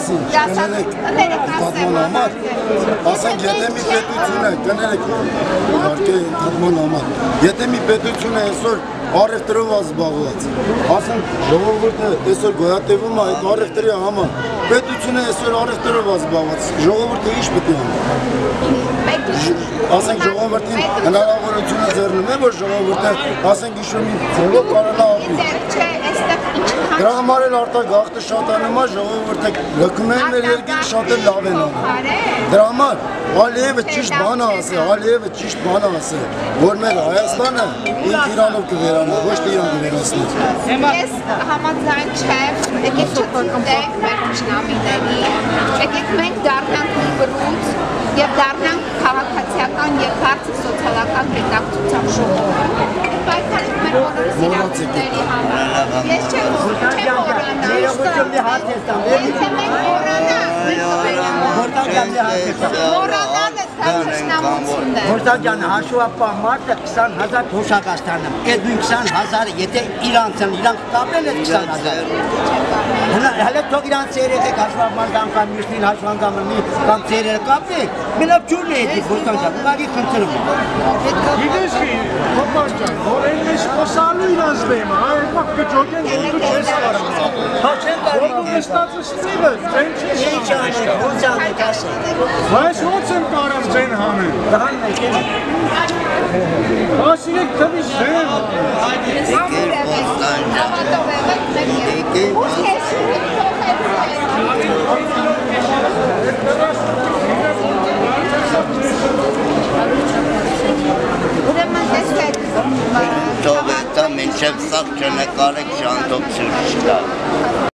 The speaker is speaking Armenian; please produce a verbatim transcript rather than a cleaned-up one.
մասին կներեք ընդհատման համար, ասենք եթե մի պետություն է, կներեք իհարկե ընդհատման համար, եթե մի պետություն է այսօր առևտրով զբաղված, ասենք ժողովուրդը այսօր գոյատևում է այդ առևտրի համար, պետությունը այսօր առևտրով զբաղված, ժողովուրդը ինչ պետք է անի։ Ասենք ժողովրդին հնարավորությունը ձեռնում է, որ ժողովուրդը ասենք ինչ-որ մի ձևով կարողանա ապրի։ Դրա համար էլ արտագաղթը շատանում է, ժողովուրդը լքում են մեր երկիրը շատ էլ լավ են անում։ Դրա համար Ալիևը ճիշտ բան է ասել, Ալիևը ճիշտ բան է ասել, որ մեր Հայաստանը ինք Իրանով կվերանա, ոչ թե Իրան կվերանցնի։ Ես համաձայն չեմ, եկեք չտենք մեր ճշնամիների, եկեք մենք դառնանք մի բռունց եւ դառնանք քաղաքացիական եւ բարձր սոցիալական հետաքրքրությամբ ժողովուրդ։ Պայքարենք մեր բոլորիս իրավունքների համար։ Ես չեմ մոռանա։ Եթե մենք մոռանանք, Որտալ ջան, հաշվապահ մարդը քսան հազար թոշակած տանում, այդ նույն քսան հազարը եթե իրանց են, իրանք կապել են քսան հազարը։ Հələ թող իրանց երեխեք հաշվապահ կամ մյուսներին հաշվանդամնի կամ ծերերը կապեք, մենակ ջուրն է հետի որտալ ջան, ուղղակի խնդրում եմ։ Գիտես մի, Հոպար ջան, որ այն մեջ խոսալու իրանց դեմ, այդքան կջոկեն, որ դու չես կարող։ Հա չեն կարող։ Որ նստածը ստիվը, ձեն չես կարող։ Ոնց անեք ասեք։ Բայց ոնց եմ կարող ձեն հանել։ Դահան եք։ Ասինեք թվի ձեն։ Ուրեմն տեսեք, Թող է տա մինչև սաղ չնկարեք շանթով չշտա։